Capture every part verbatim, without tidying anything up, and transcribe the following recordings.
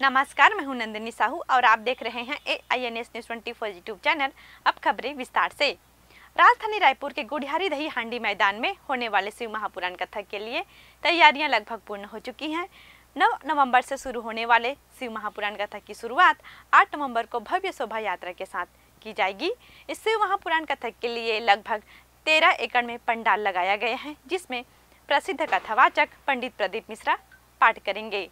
नमस्कार, मैं हूं नंदिनी साहू और आप देख रहे हैं A I N S news चौबीस यूट्यूब चैनल। अब खबरें विस्तार से। राजधानी रायपुर के गुढ़ियारी दही हांडी मैदान में होने वाले शिव महापुराण कथक के लिए तैयारियां लगभग पूर्ण हो चुकी हैं। नौ नवंबर से शुरू होने वाले शिव महापुराण कथक की शुरुआत आठ नवंबर को भव्य शोभा यात्रा के साथ की जाएगी। इस शिव महापुराण कथक के लिए लगभग तेरह एकड़ में पंडाल लगाया गया है, जिसमें प्रसिद्ध कथावाचक पंडित प्रदीप मिश्रा पाठ करेंगे।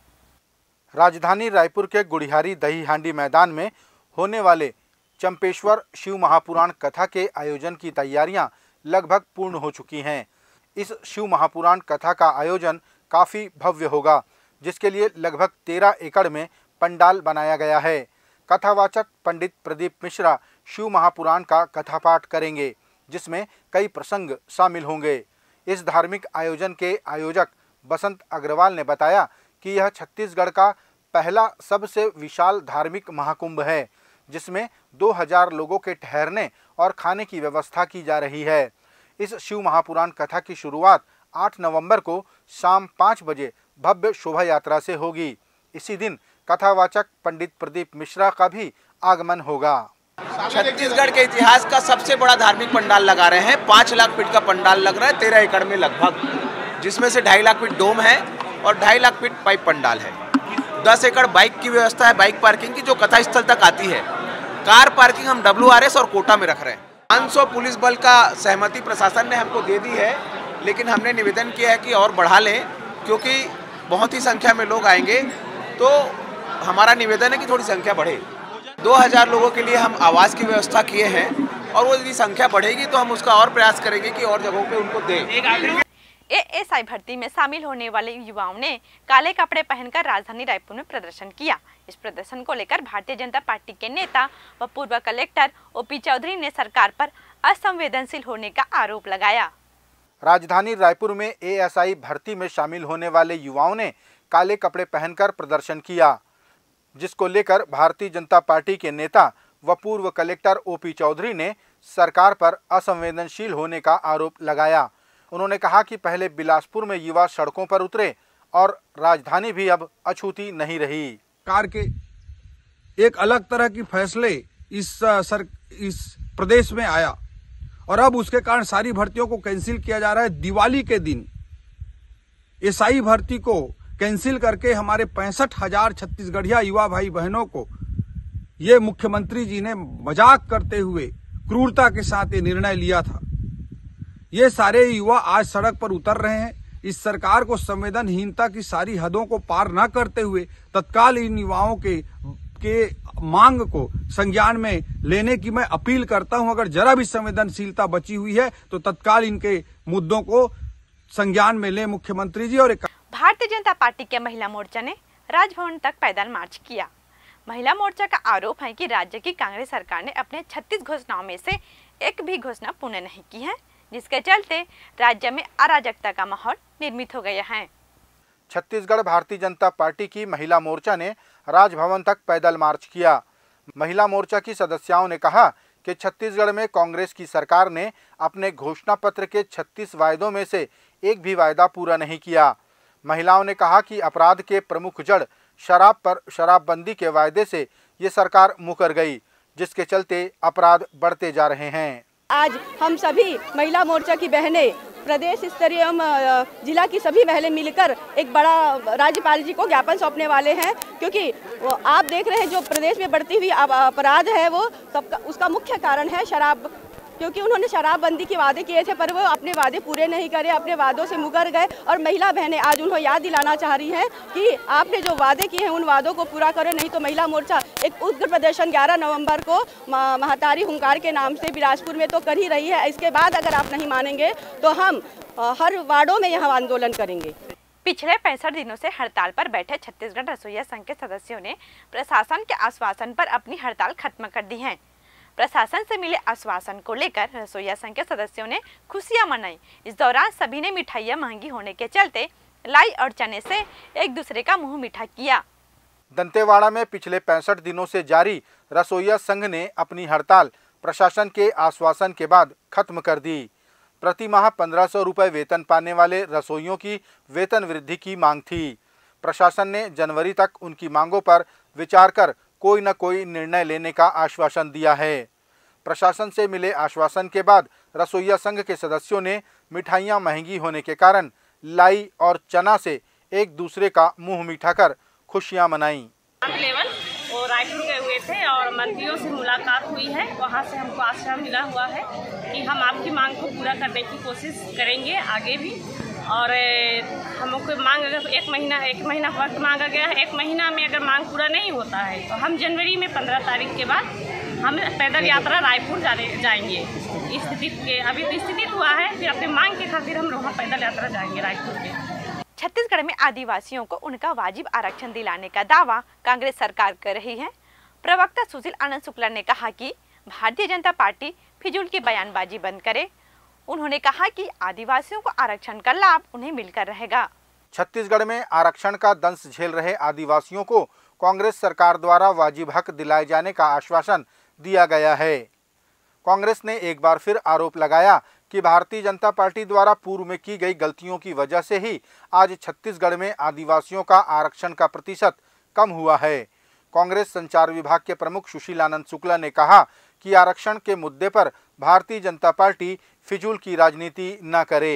राजधानी रायपुर के गुढ़ियारी दही हांडी मैदान में होने वाले चंपेश्वर शिव महापुराण कथा के आयोजन की तैयारियां लगभग पूर्ण हो चुकी हैं। इस शिव महापुराण कथा का आयोजन काफ़ी भव्य होगा, जिसके लिए लगभग तेरह एकड़ में पंडाल बनाया गया है। कथावाचक पंडित प्रदीप मिश्रा शिव महापुराण का कथापाठ करेंगे, जिसमें कई प्रसंग शामिल होंगे। इस धार्मिक आयोजन के आयोजक बसंत अग्रवाल ने बताया कि यह छत्तीसगढ़ का पहला सबसे विशाल धार्मिक महाकुंभ है, जिसमें दो हज़ार लोगों के ठहरने और खाने की व्यवस्था की जा रही है। इस शिव महापुराण कथा की शुरुआत आठ नवंबर को शाम पाँच बजे भव्य शोभा यात्रा से होगी। इसी दिन कथावाचक पंडित प्रदीप मिश्रा का भी आगमन होगा। छत्तीसगढ़ के इतिहास का सबसे बड़ा धार्मिक पंडाल लगा रहे हैं। पाँच लाख फीट का पंडाल लग रहा है तेरह एकड़ में लगभग, जिसमें से ढाई लाख फीट डोम है और ढाई लाख फीट पाइप पंडाल है। दस एकड़ बाइक की व्यवस्था है, बाइक पार्किंग की, जो कथा स्थल तक आती है। कार पार्किंग हम डब्ल्यू आर एस और कोटा में रख रहे हैं। पाँच सौ पुलिस बल का सहमति प्रशासन ने हमको दे दी है, लेकिन हमने निवेदन किया है कि और बढ़ा लें, क्योंकि बहुत ही संख्या में लोग आएंगे। तो हमारा निवेदन है कि थोड़ी संख्या बढ़े। दो हज़ार लोगों के लिए हम आवास की व्यवस्था किए हैं, और वो यदि संख्या बढ़ेगी तो हम उसका और प्रयास करेंगे कि और जगहों पे उनको दें। ए एस आई भर्ती में शामिल होने वाले युवाओं ने काले कपड़े पहनकर राजधानी रायपुर में प्रदर्शन किया। इस प्रदर्शन को लेकर भारतीय जनता पार्टी के नेता व पूर्व कलेक्टर ओ पी चौधरी ने सरकार पर असंवेदनशील होने का आरोप लगाया। राजधानी रायपुर में ए एस आई भर्ती में शामिल होने वाले युवाओं ने काले कपड़े पहनकर प्रदर्शन किया, जिसको लेकर भारतीय जनता पार्टी के नेता व पूर्व कलेक्टर ओ पी चौधरी ने सरकार पर असंवेदनशील होने का आरोप लगाया। उन्होंने कहा कि पहले बिलासपुर में युवा सड़कों पर उतरे और राजधानी भी अब अछूती नहीं रही। सरकार के एक अलग तरह की फैसले इस सर इस प्रदेश में आया, और अब उसके कारण सारी भर्तियों को कैंसिल किया जा रहा है। दिवाली के दिन एसआई भर्ती को कैंसिल करके हमारे पैंसठ हजार छत्तीसगढ़िया युवा भाई बहनों को ये मुख्यमंत्री जी ने मजाक करते हुए क्रूरता के साथ ये निर्णय लिया था। ये सारे युवा आज सड़क पर उतर रहे हैं। इस सरकार को संवेदनहीनता की सारी हदों को पार न करते हुए तत्काल इन युवाओं के के मांग को संज्ञान में लेने की मैं अपील करता हूं। अगर जरा भी संवेदनशीलता बची हुई है तो तत्काल इनके मुद्दों को संज्ञान में ले मुख्यमंत्री जी। और भारतीय जनता पार्टी के महिला मोर्चा ने राजभवन तक पैदल मार्च किया। महिला मोर्चा का आरोप है कि राज्य की कांग्रेस सरकार ने अपने छत्तीस घोषणाओं में से एक भी घोषणा पूर्ण नहीं की है, जिसके चलते राज्य में अराजकता का माहौल निर्मित हो गया है। छत्तीसगढ़ भारतीय जनता पार्टी की महिला मोर्चा ने राजभवन तक पैदल मार्च किया। महिला मोर्चा की सदस्यों ने कहा कि छत्तीसगढ़ में कांग्रेस की सरकार ने अपने घोषणा पत्र के छत्तीस वायदों में से एक भी वायदा पूरा नहीं किया। महिलाओं ने कहा कि अपराध के प्रमुख जड़ शराब पर शराबबंदी के वायदे से ये सरकार मुकर गई, जिसके चलते अपराध बढ़ते जा रहे हैं। आज हम सभी महिला मोर्चा की बहनें प्रदेश स्तरीय एवं जिला की सभी महिलाएं मिलकर एक बड़ा राज्यपाल जी को ज्ञापन सौंपने वाले हैं, क्योंकि आप देख रहे हैं जो प्रदेश में बढ़ती हुई अपराध है वो सबका उसका मुख्य कारण है शराब। क्योंकि उन्होंने शराबबंदी के वादे किए थे, पर वो अपने वादे पूरे नहीं करे, अपने वादों से मुकर गए। और महिला बहनें आज उनको याद दिलाना चाह रही हैं कि आपने जो वादे किए हैं उन वादों को पूरा करें, नहीं तो महिला मोर्चा एक उग्र प्रदर्शन ग्यारह नवंबर को महतारी हुंकार के नाम से बिलासपुर में तो कर ही रही है। इसके बाद अगर आप नहीं मानेंगे तो हम हर वार्डों में यह आंदोलन करेंगे। पिछले पैंसठ दिनों से हड़ताल पर बैठे छत्तीसगढ़ रसोइया संघ के सदस्यों ने प्रशासन के आश्वासन पर अपनी हड़ताल खत्म कर दी है। प्रशासन से मिले आश्वासन को लेकर रसोइया संघ के सदस्यों ने खुशियां मनाई। इस दौरान सभी ने मिठाइयां महंगी होने के चलते लाई और चने से एक दूसरे का मुंह मीठा किया। दंतेवाड़ा में पिछले पैंसठ दिनों से जारी रसोइया संघ ने अपनी हड़ताल प्रशासन के आश्वासन के बाद खत्म कर दी। प्रति माह पंद्रह सौ रुपये वेतन पाने वाले रसोइयों की वेतन वृद्धि की मांग थी। प्रशासन ने जनवरी तक उनकी मांगों पर विचार कर कोई न कोई निर्णय लेने का आश्वासन दिया है। प्रशासन से मिले आश्वासन के बाद रसोइया संघ के सदस्यों ने मिठाइयां महंगी होने के कारण लाई और चना से एक दूसरे का मुंह मीठा कर खुशियां मनाई। लेवल और रायपुर गए हुए थे और मंत्रियों से मुलाकात हुई है। वहां से हमको आश्वासन मिला हुआ है कि हम आपकी मांग को पूरा करने की कोशिश करेंगे आगे भी। और हमको मांग अगर एक महीना एक महीना वक्त मांगा गया है, एक महीना में अगर मांग पूरा नहीं होता है तो हम जनवरी में पंद्रह तारीख के बाद हम पैदल यात्रा रायपुर जाने जाएंगे। स्थिति के अभी तो स्थिति हुआ है, फिर अपनी मांग के खातिर हम वहाँ पैदल यात्रा जाएंगे रायपुर में। छत्तीसगढ़ में आदिवासियों को उनका वाजिब आरक्षण दिलाने का दावा कांग्रेस सरकार कर रही है। प्रवक्ता सुशील आनंद शुक्ला ने कहा कि भारतीय जनता पार्टी फिजूल की बयानबाजी बंद करे। उन्होंने कहा कि आदिवासियों को आरक्षण का लाभ उन्हें मिलकर रहेगा। छत्तीसगढ़ में आरक्षण का दंश झेल रहे आदिवासियों को कांग्रेस सरकार द्वारा वाजिब हक दिलाए जाने का आश्वासन दिया गया है। कांग्रेस ने एक बार फिर आरोप लगाया कि भारतीय जनता पार्टी द्वारा पूर्व में की गई गलतियों की वजह से ही आज छत्तीसगढ़ में आदिवासियों का आरक्षण का प्रतिशत कम हुआ है। कांग्रेस संचार विभाग के प्रमुख सुशील आनंद शुक्ला ने कहा कि आरक्षण के मुद्दे पर भारतीय जनता पार्टी फिजूल की राजनीति न करे।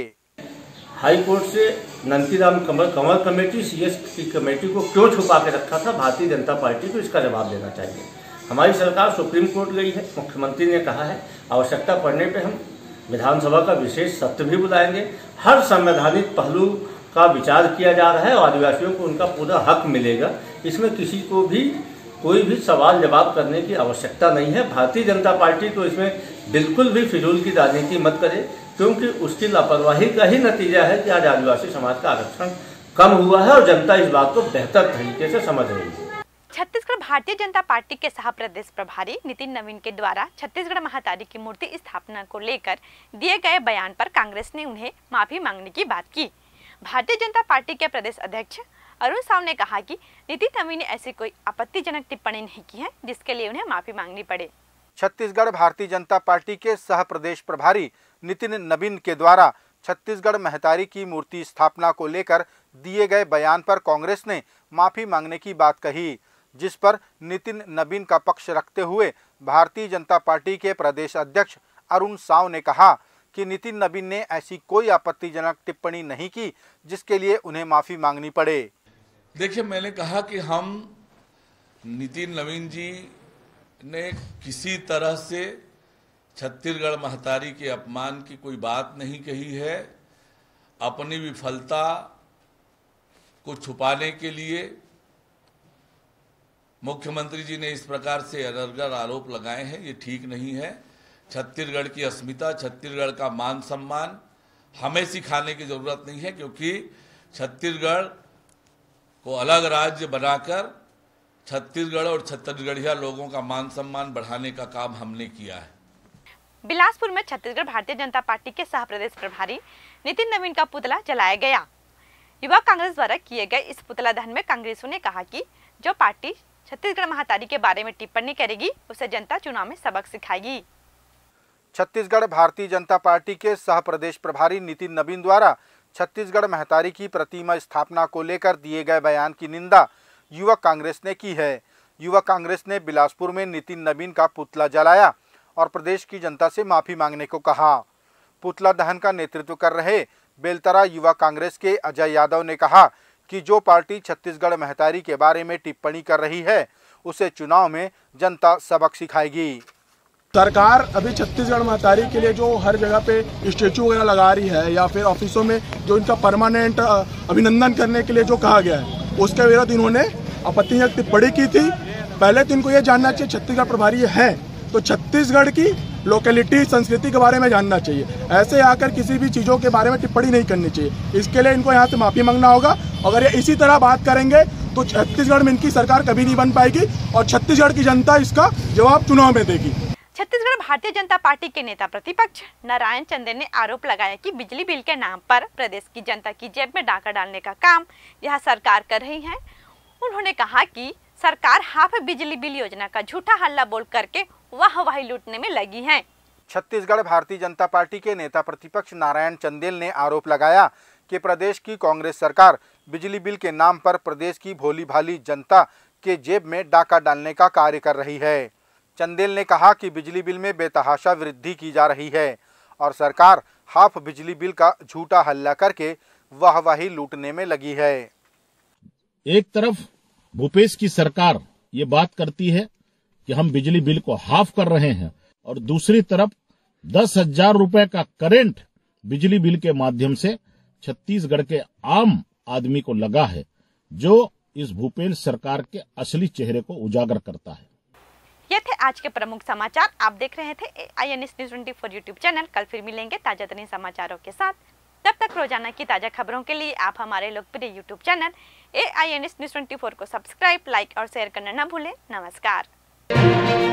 हाई कोर्ट से नंदीराम कमल कमल कमेटी सीएस की कमेटी को क्यों छुपा के रखा था, भारतीय जनता पार्टी को इसका जवाब देना चाहिए। हमारी सरकार सुप्रीम कोर्ट गई है, मुख्यमंत्री ने कहा है आवश्यकता पड़ने पे हम विधानसभा का विशेष सत्र भी बुलाएंगे। हर संवैधानिक पहलू का विचार किया जा रहा है और आदिवासियों को उनका पूरा हक मिलेगा। इसमें किसी को भी कोई भी सवाल जवाब करने की आवश्यकता नहीं है। भारतीय जनता पार्टी तो इसमें बिल्कुल भी फिजूल की राजनीति मत करे, क्योंकि उसकी लापरवाही का ही नतीजा है कि आज आदिवासी समाज का आरक्षण कम हुआ है और जनता इस बात को बेहतर तरीके से समझ रही है। छत्तीसगढ़ भारतीय जनता पार्टी के सह प्रदेश प्रभारी नितिन नवीन के द्वारा छत्तीसगढ़ महातारी की मूर्ति स्थापना को लेकर दिए गए बयान पर कांग्रेस ने उन्हें माफी मांगने की बात की। भारतीय जनता पार्टी के प्रदेश अध्यक्ष अरुण साव ने कहा कि नितिन नवीन ने ऐसी कोई आपत्तिजनक टिप्पणी नहीं की है जिसके लिए उन्हें माफी मांगनी पड़े। छत्तीसगढ़ भारतीय जनता पार्टी के सह प्रदेश प्रभारी नितिन नवीन के द्वारा छत्तीसगढ़ महतारी की मूर्ति स्थापना को लेकर दिए गए बयान पर कांग्रेस ने माफी मांगने की बात कही, जिस पर नितिन नवीन का पक्ष रखते हुए भारतीय जनता पार्टी के प्रदेश अध्यक्ष अरुण साव ने कहा कि नितिन नवीन ने ऐसी कोई आपत्तिजनक टिप्पणी नहीं की जिसके लिए उन्हें माफी मांगनी पड़े। देखिए, मैंने कहा कि हम नितिन नवीन जी ने किसी तरह से छत्तीसगढ़ महतारी के अपमान की कोई बात नहीं कही है। अपनी विफलता को छुपाने के लिए मुख्यमंत्री जी ने इस प्रकार से अनर्गल आरोप लगाए हैं, ये ठीक नहीं है। छत्तीसगढ़ की अस्मिता, छत्तीसगढ़ का मान सम्मान हमें सिखाने की जरूरत नहीं है, क्योंकि छत्तीसगढ़ को अलग राज्य बनाकर छत्तीसगढ़ और छत्तीसगढ़िया लोगों का मान सम्मान बढ़ाने का काम हमने किया है। बिलासपुर में छत्तीसगढ़ भारतीय जनता पार्टी के सह प्रदेश प्रभारी नितिन नवीन का पुतला जलाया गया। युवा कांग्रेस द्वारा किए गए इस पुतला दहन में कांग्रेसियों ने कहा कि जो पार्टी छत्तीसगढ़ महातारी के बारे में टिप्पणी करेगी उसे जनता चुनाव में सबक सिखाएगी। छत्तीसगढ़ भारतीय जनता पार्टी के सह प्रदेश प्रभारी नितिन नवीन द्वारा छत्तीसगढ़ महतारी की प्रतिमा स्थापना को लेकर दिए गए बयान की निंदा युवा कांग्रेस ने की है। युवा कांग्रेस ने बिलासपुर में नितिन नवीन का पुतला जलाया और प्रदेश की जनता से माफी मांगने को कहा। पुतला दहन का नेतृत्व कर रहे बेलतरा युवा कांग्रेस के अजय यादव ने कहा कि जो पार्टी छत्तीसगढ़ महतारी के बारे में टिप्पणी कर रही है उसे चुनाव में जनता सबक सिखाएगी। सरकार अभी छत्तीसगढ़ महतारी के लिए जो हर जगह पे स्टेचू वगैरह लगा रही है या फिर ऑफिसों में जो इनका परमानेंट अभिनंदन करने के लिए जो कहा गया है उसके विरुद्ध इन्होंने आपत्तिजनक टिप्पणी की थी। पहले तो इनको ये जानना चाहिए छत्तीसगढ़ प्रभारी है तो छत्तीसगढ़ की लोकेलिटी संस्कृति के बारे में जानना चाहिए। ऐसे आकर किसी भी चीज़ों के बारे में टिप्पणी नहीं करनी चाहिए। इसके लिए इनको यहाँ से माफी मांगना होगा। अगर ये इसी तरह बात करेंगे तो छत्तीसगढ़ में इनकी सरकार कभी नहीं बन पाएगी और छत्तीसगढ़ की जनता इसका जवाब चुनाव में देगी। छत्तीसगढ़ भारतीय जनता पार्टी के नेता प्रतिपक्ष नारायण चंदेल ने आरोप लगाया कि बिजली बिल के नाम पर प्रदेश की जनता की जेब में डाका डालने का काम यह सरकार कर रही है। उन्होंने कहा कि सरकार हाफ बिजली बिल योजना का झूठा हल्ला बोल करके वाहवाही लूटने में लगी है। छत्तीसगढ़ भारतीय जनता पार्टी के नेता प्रतिपक्ष नारायण चंदेल ने आरोप लगाया कि प्रदेश की कांग्रेस सरकार बिजली बिल के नाम पर प्रदेश की भोली भाली जनता के जेब में डाका डालने का कार्य कर रही है। चंदेल ने कहा कि बिजली बिल में बेतहाशा वृद्धि की जा रही है और सरकार हाफ बिजली बिल का झूठा हल्ला करके वाहवाही लूटने में लगी है। एक तरफ भूपेश की सरकार ये बात करती है कि हम बिजली बिल को हाफ कर रहे हैं और दूसरी तरफ दस हजार रुपए का करंट बिजली बिल के माध्यम से छत्तीसगढ़ के आम आदमी को लगा है, जो इस भूपेश सरकार के असली चेहरे को उजागर करता है। ये थे आज के प्रमुख समाचार। आप देख रहे थे आई एन एस न्यूज़ चौबीस यूट्यूब चैनल। कल फिर मिलेंगे ताजा तरीन समाचारों के साथ। तब तक रोजाना की ताजा खबरों के लिए आप हमारे लोकप्रिय YouTube channel A I N S news चौबीस को सब्सक्राइब, लाइक और शेयर करना न भूलें। नमस्कार।